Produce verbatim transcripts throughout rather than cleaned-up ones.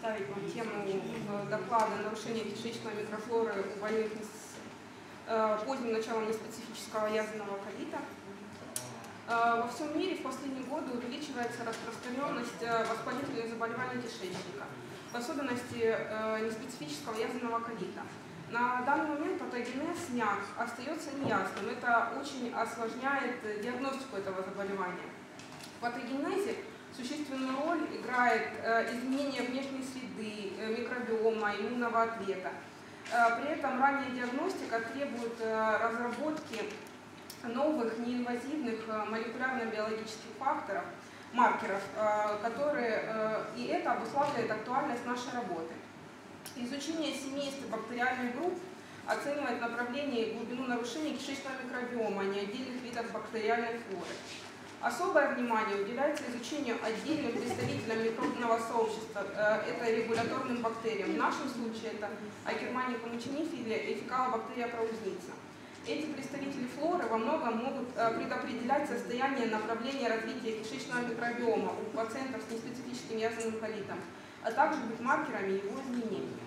представить вам тему доклада «Нарушение кишечной микрофлоры у больных с поздним началом неспецифического язвенного колита». Во всем мире в последние годы увеличивается распространенность воспалительных заболеваний кишечника, в особенности неспецифического язвенного колита. На данный момент патогенез НЯК остается неясным. Это очень осложняет диагностику этого заболевания. В патогенезе существенную роль играет изменение внешней среды, микробиома, иммунного ответа. При этом ранняя диагностика требует разработки новых неинвазивных молекулярно-биологических факторов, маркеров, которые, и это обуславливает актуальность нашей работы. Изучение семейства бактериальных групп оценивает направление и глубину нарушений кишечного микробиома, а не отдельных видов бактериальной флоры. Особое внимание уделяется изучению отдельным представителям микробного сообщества, это регуляторным бактериям. В нашем случае это Акерманика мученифилия и фекалобактерия праузница. Эти представители флоры во многом могут предопределять состояние направления развития кишечного микробиома у пациентов с неспецифическим язвенным колитом, а также быть маркерами его изменений.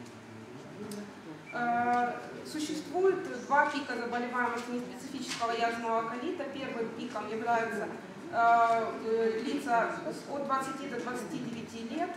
Существует два пика заболеваемости неспецифического язвенного колита. Первым пиком являются лица от двадцати до двадцати девяти лет.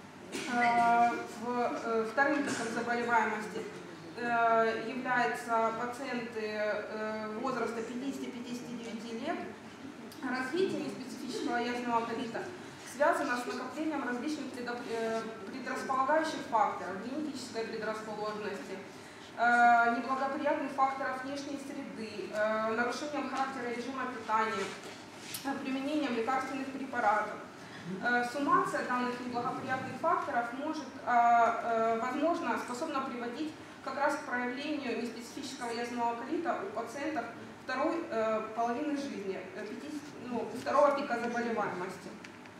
Вторым пиком заболеваемости являются пациенты возраста пятидесяти-пятидесяти девяти лет. Развитие неспецифического язвенного колита связано с накоплением различных предрасполагающих факторов, генетической предрасположенности, неблагоприятных факторов внешней среды, нарушением характера режима питания, применением лекарственных препаратов. Суммация данных неблагоприятных факторов может, возможно, способна приводить как раз к проявлению неспецифического язвенного колита у пациентов второй половины жизни, ну, второго пика заболеваемости.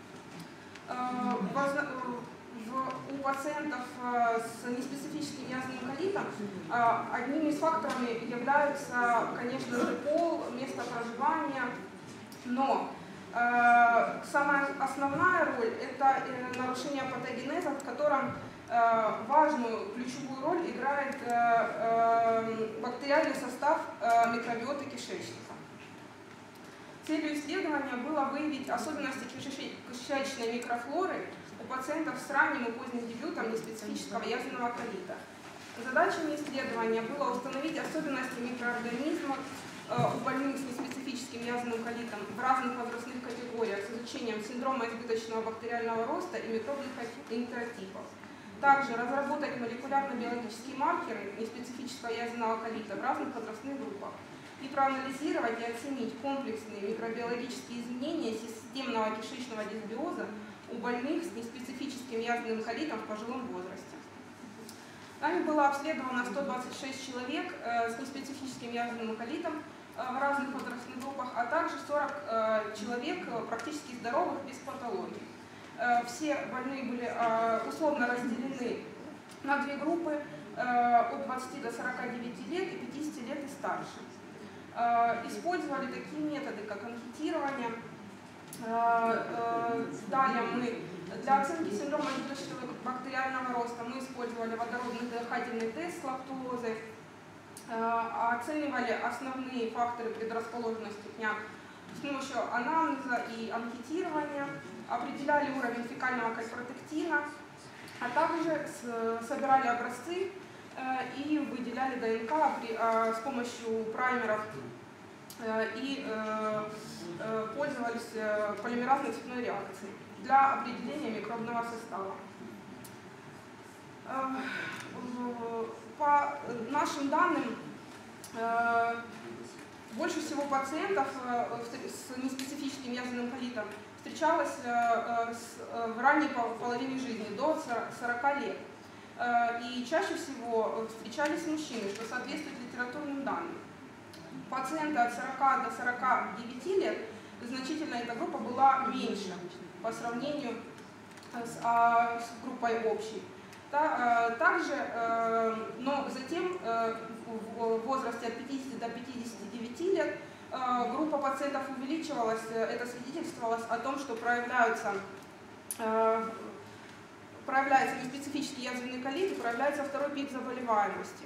У пациентов с неспецифическим язвенным колитом одними из факторов являются, конечно же, пол, место проживания, но самая основная роль – это нарушение патогенеза, в котором важную ключевую роль играет бактериальный состав микробиоты кишечника. Целью исследования было выявить особенности кишечной микрофлоры у пациентов с ранним и поздним дебютом неспецифического язвенного колита. Задачами исследования было установить особенности микроорганизмов у больных с неспецифическим язвенным колитом в разных возрастных категориях с изучением синдрома избыточного бактериального роста и микробных интеротипов. Также разработать молекулярно-биологические маркеры неспецифического язвенного колита в разных возрастных группах и проанализировать и оценить комплексные микробиологические изменения системного кишечного дисбиоза у больных с неспецифическим язвенным колитом в пожилом возрасте. Нами было обследовано сто двадцать шесть человек с неспецифическим язвенным колитом в разных возрастных группах, а также сорок человек практически здоровых без патологий. Все больные были условно разделены на две группы от двадцати до сорока девяти лет и пятидесяти лет и старше. Использовали такие методы, как анкетирование. Далее мы для оценки синдрома избыточного бактериального роста мы использовали водородный дыхательный тест с лактозой, оценивали основные факторы предрасположенности к НЯК с помощью анамнеза и анкетирования, определяли уровень фекального кальпротектина, а также собирали образцы и выделяли ДНК с помощью праймеров и пользовались полимеразной цепной реакцией для определения микробного состава. По нашим данным, больше всего пациентов с неспецифическим язвенным колитом встречалось в ранней половине жизни, до сорока лет. И чаще всего встречались мужчины, что соответствует литературным данным. Пациенты от сорока до сорока девяти лет значительно эта группа была меньше по сравнению с, а, с группой общей. Также, но затем в возрасте от пятидесяти до пятидесяти девяти лет группа пациентов увеличивалась. Это свидетельствовалось о том, что проявляются проявляется неспецифический язвенный колит и проявляется второй пик заболеваемости.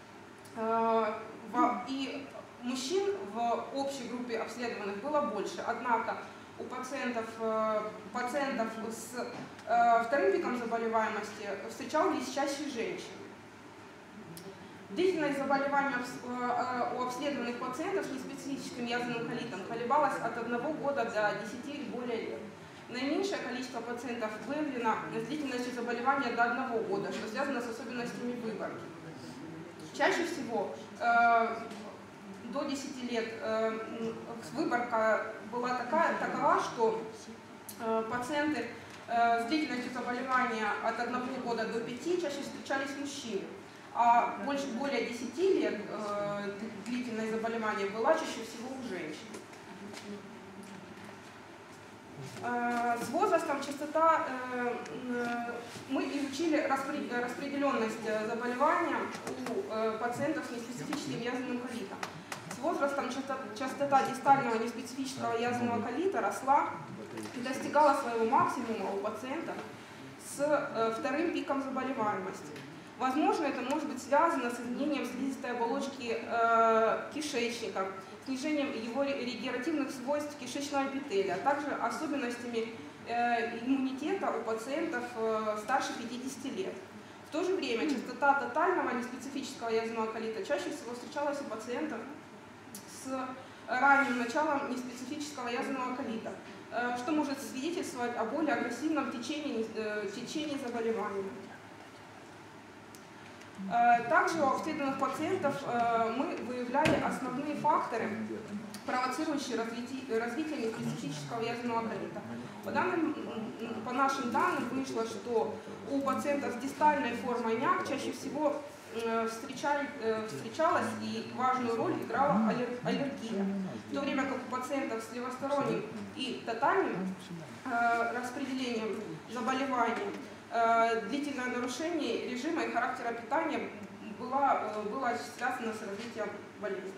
И мужчин в общей группе обследованных было больше, однако у пациентов, пациентов с вторым пиком заболеваемости встречались чаще женщин. Длительность заболевания у обследованных пациентов с неспецифическим язвенным колитом колебалась от одного года до десяти и более лет. Наименьшее количество пациентов выявлено с длительностью заболевания до одного года, что связано с особенностями выборки. Чаще всего э, до десяти лет э, выборка была такая, такова, что э, пациенты э, с длительностью заболевания от одного года до пяти чаще встречались мужчины, а больше, более десяти лет э, длительность заболевания была чаще всего у женщин. С возрастом частота, мы изучили распределенность заболевания у пациентов с неспецифическим язвенным колитом. С возрастом частота дистального неспецифического язвенного колита росла и достигала своего максимума у пациентов с вторым пиком заболеваемости. Возможно, это может быть связано с изменением слизистой оболочки кишечника, снижением его регенеративных свойств кишечного эпителия, а также особенностями э, иммунитета у пациентов э, старше пятидесяти лет. В то же время частота тотального неспецифического язвенного колита чаще всего встречалась у пациентов с ранним началом неспецифического язвенного колита, э, что может свидетельствовать о более агрессивном течении, э, течении заболевания. Также у обследованных пациентов мы выявляли основные факторы, провоцирующие развитие, развитие неспецифического язвенного колита. По, данным, по нашим данным вышло, что у пациентов с дистальной формой няк чаще всего встречали, встречалась и важную роль играла аллергия, в то время как у пациентов с левосторонним и тотальным распределением заболеваний длительное нарушение режима и характера питания было, было связано с развитием болезни.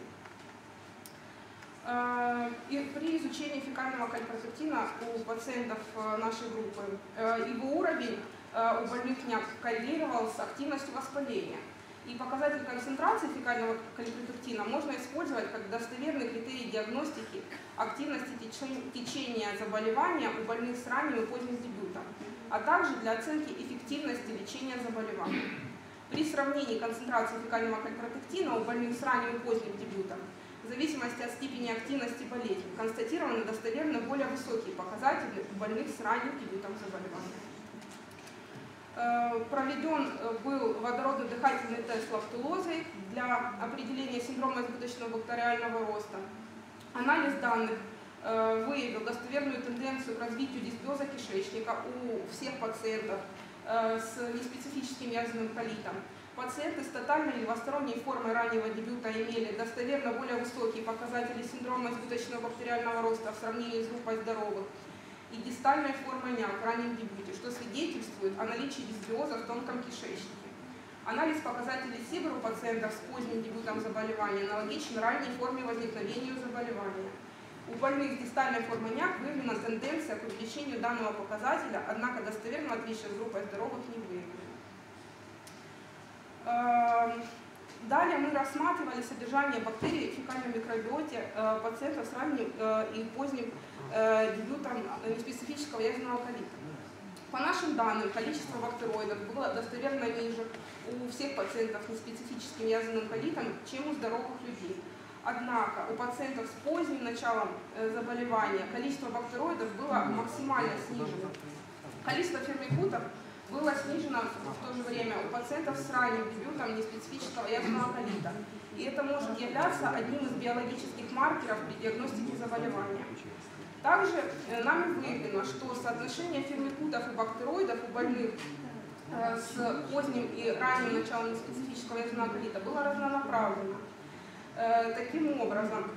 И при изучении фекального кальпротектина у пациентов нашей группы его уровень у больных няк коррелировал с активностью воспаления. И показатель концентрации фекального кальпротектина можно использовать как достоверный критерий диагностики активности течения заболевания у больных с ранним и поздним дебютом, а также для оценки эффективности лечения заболевания. При сравнении концентрации фекального кальпротектина у больных с ранним и поздним дебютом, в зависимости от степени активности болезни, констатированы достоверно более высокие показатели у больных с ранним дебютом заболевания. Проведен был водородно-дыхательный тест лактулозой для определения синдрома избыточного бактериального роста. Анализ данных выявил достоверную тенденцию к развитию дисбиоза кишечника у всех пациентов с неспецифическим язвенным колитом. Пациенты с тотальной левосторонней формой раннего дебюта имели достоверно более высокие показатели синдрома избыточного бактериального роста в сравнении с группой здоровых и дистальной формой няк в раннем дебюте, что свидетельствует о наличии дисбиоза в тонком кишечнике. Анализ показателей СИБР у пациентов с поздним дебютом заболевания аналогичен ранней форме возникновения заболевания. У больных с дистальной формой няк выявлена тенденция к увеличению данного показателя, однако достоверного отличия с группой здоровых не выявлено. Далее мы рассматривали содержание бактерий в фекальном микробиоте пациентов с ранним и поздним дебютом неспецифического язвенного колита. По нашим данным, количество бактероидов было достоверно ниже у всех пациентов с неспецифическим язвенным колитом, чем у здоровых людей. Однако у пациентов с поздним началом заболевания количество бактероидов было максимально снижено. Количество фермикутов было снижено в то же время у пациентов с ранним дебютом неспецифического язвенного колита. И это может являться одним из биологических маркеров при диагностике заболевания. Также нами выявлено, что соотношение фермикутов и бактероидов у больных с поздним и ранним началом неспецифического язвенного колита было разнонаправленно. Таким образом,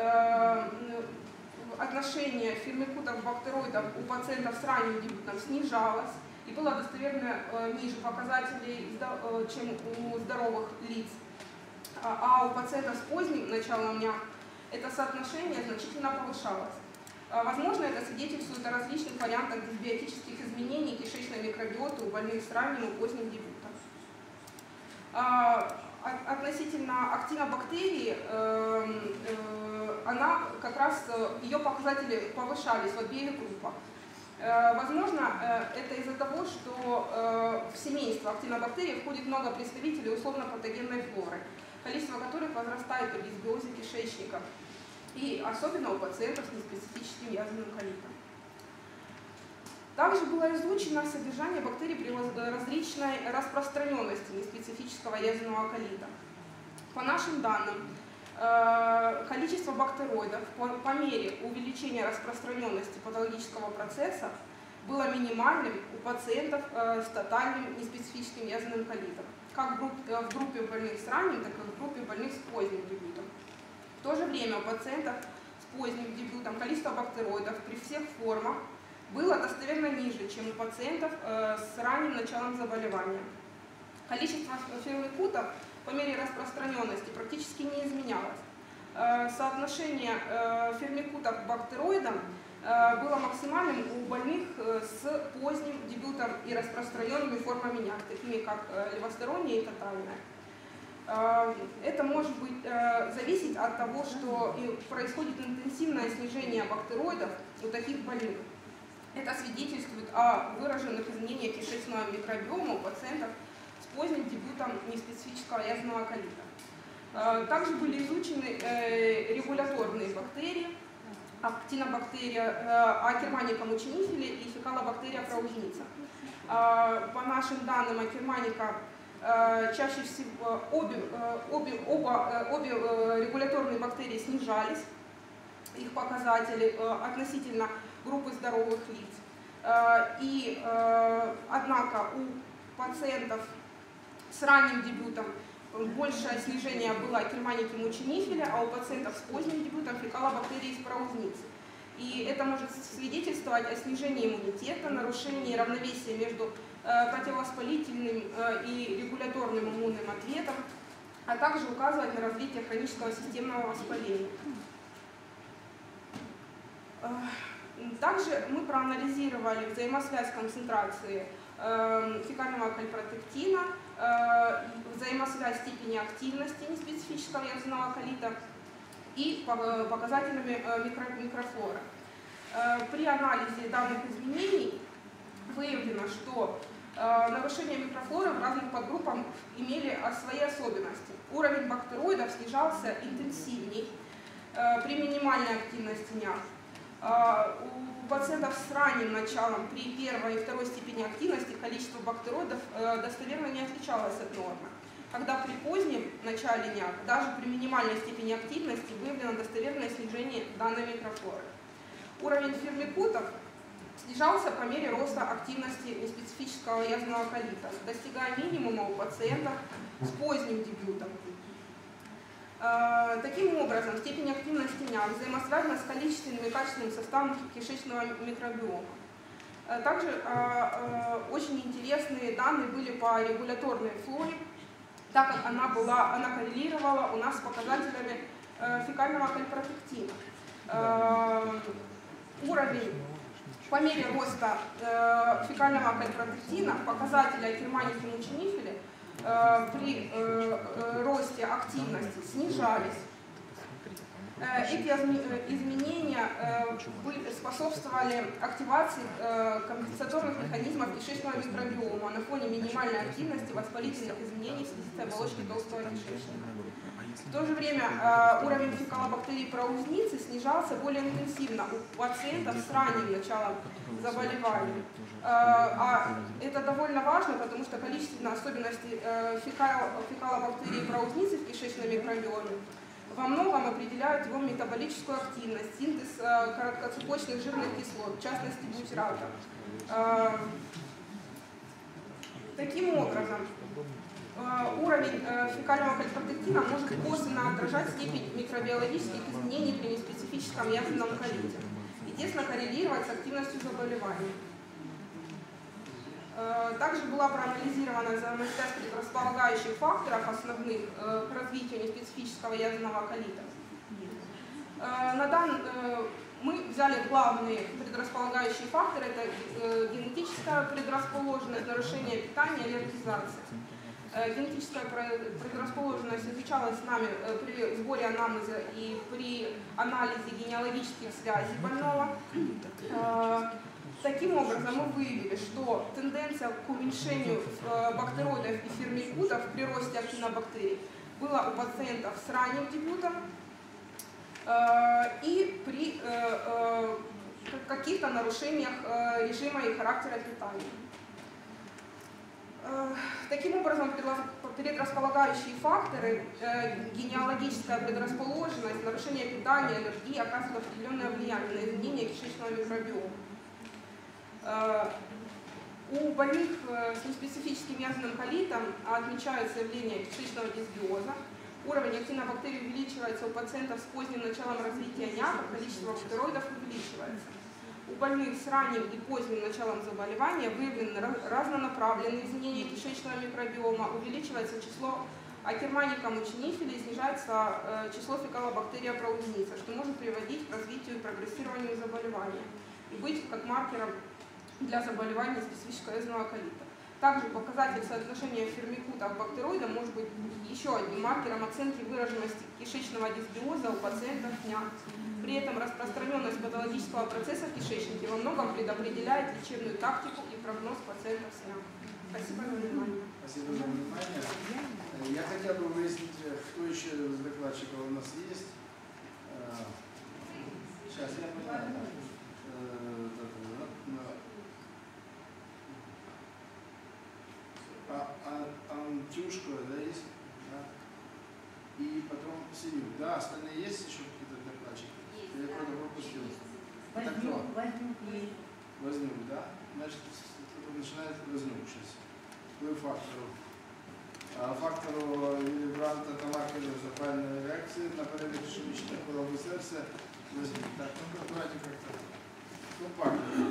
отношение фермикутов и бактероидов у пациентов с ранним дебютом снижалось и было достоверно ниже показателей, чем у здоровых лиц. А у пациентов с поздним началом няк это соотношение значительно повышалось. Возможно, это свидетельствует о различных вариантах дисбиотических изменений кишечной микробиоты у больных с ранним и поздним дебютом. Относительно актинобактерии, она как раз, ее показатели повышались в обеих группах. Возможно, это из-за того, что в семейство актинобактерий входит много представителей условно-патогенной флоры, количество которых возрастает при дисбиозе кишечника, и особенно у пациентов с неспецифическим язвенным колитом. Также было изучено содержание бактерий при различной распространенности неспецифического язвенного колита. По нашим данным, количество бактероидов по мере увеличения распространенности патологического процесса было минимальным у пациентов с тотальным неспецифическим язвенным колитом, как в группе больных с ранним, так и в группе больных с поздним дебютом. В то же время у пациентов с поздним дебютом количество бактероидов при всех формах было достоверно ниже, чем у пациентов с ранним началом заболевания. Количество фирмикутов по мере распространенности практически не изменялось. Соотношение фирмикутов к бактероидам было максимальным у больных с поздним дебютом и распространенными формами няк, такими как левосторонняя и тотальная. Это может быть зависеть от того, что происходит интенсивное снижение бактероидов у таких больных. Это свидетельствует о выраженных изменениях кишечного микробиома у пациентов с поздним дебютом неспецифического язвенного колита. Также были изучены регуляторные бактерии, актинобактерия, акерманика мученифили и фекалобактерия праузница. По нашим данным, акерманика чаще всего обе, обе, оба, обе регуляторные бактерии снижались, их показатели относительно группы здоровых лиц. И, однако, у пациентов с ранним дебютом большее снижение было акерманики мученифиля, а у пациентов с поздним дебютом фекалобактерии из праузницы. И это может свидетельствовать о снижении иммунитета, нарушении равновесия между противовоспалительным и регуляторным иммунным ответом, а также указывать на развитие хронического системного воспаления. Также мы проанализировали взаимосвязь концентрации фекального кальпротектина, взаимосвязь степени активности неспецифического язвенного колита и показателями микрофлоры. При анализе данных изменений выявлено, что нарушения микрофлоры в разных подгруппах имели свои особенности. Уровень бактероидов снижался интенсивней при минимальной активности няк. У пациентов с ранним началом при первой и второй степени активности количество бактероидов достоверно не отличалось от нормы. Когда при позднем начале няк, даже при минимальной степени активности, выявлено достоверное снижение данной микрофлоры. Уровень фирмикутов снижался по мере роста активности неспецифического язвенного колита, достигая минимума у пациентов с поздним дебютом. Таким образом, степень активности няк взаимосвязана с количественным и качественным составом кишечного микробиома. Также очень интересные данные были по регуляторной флоре, так как она, была, она коррелировала у нас с показателями фекального кальпротектина. Уровень по мере роста фекального кальпротектина, показатели акерманики мученифили при росте активности снижались. Эти изменения способствовали активации компенсаторных механизмов кишечного микробиома на фоне минимальной активности воспалительных изменений в слизистой оболочке толстого кишечника. В то же время уровень фекалобактерий праузницы снижался более интенсивно у пациентов с ранним началом заболевания. А это довольно важно, потому что количественные особенности фекалобактерий праузницы в кишечном микробиоме во многом определяют его метаболическую активность, синтез короткоцепочных жирных кислот, в частности бутирата. Таким образом, уровень фекального кальпротектина может косвенно отражать степень микробиологических изменений при неспецифическом язвенном колите и тесно коррелировать с активностью заболевания. Также была проанализирована взаимосвязь предрасполагающих факторов основных к развитию неспецифического язвенного колита. На дан... мы взяли главные предрасполагающие факторы, это э, генетическая предрасположенность, нарушение питания, аллергизация. Э, генетическая предрасположенность изучалась нами э, при сборе анамнеза и при анализе генеалогических связей больного. Э, таким образом, мы выявили, что тенденция к уменьшению э, бактероидов и фирмикутов при росте актинобактерий была у пациентов с ранним дебютом и при каких-то нарушениях режима и характера питания. Таким образом, предрасполагающие факторы, генеалогическая предрасположенность, нарушение питания, аллергии оказывают определенное влияние на изменение кишечного микробиома. У больных с неспецифическим язвенным колитом отмечаются явления кишечного дисбиоза. Уровень актинобактерий увеличивается у пациентов с поздним началом развития няка, количество бактероидов увеличивается. У больных с ранним и поздним началом заболевания выявлены разнонаправленные изменения кишечного микробиома, увеличивается число акерманика мученифиля и снижается э, число фекалобактерия проудница, что может приводить к развитию и прогрессированию заболевания и быть как маркером для заболевания специфического язвенного колита. Также показатель соотношения фирмикута к бактероидам может быть еще одним маркером оценки выраженности кишечного дисбиоза у пациентов дня. При этом распространенность патологического процесса в кишечнике во многом предопределяет лечебную тактику и прогноз пациентов с дня. Спасибо за внимание. Спасибо за внимание. Я хотел бы выяснить, кто еще из докладчиков у нас есть. Сейчас я понимаю. А, а, Антюшка, да, есть? Да. И потом Синюк. Да, остальные есть еще какие-то докладчики? Я просто пропустил. Вознюк, Вознюк есть. Вознюк, да? Значит, кто-то начинает Вознюк сейчас. Какой фактору? А фактору Виллибранта это маркер запальной реакции на порядок ишемичной хворобы сердца. Вознюк. Так, ну-ка, давайте как-то. Ну, фактор.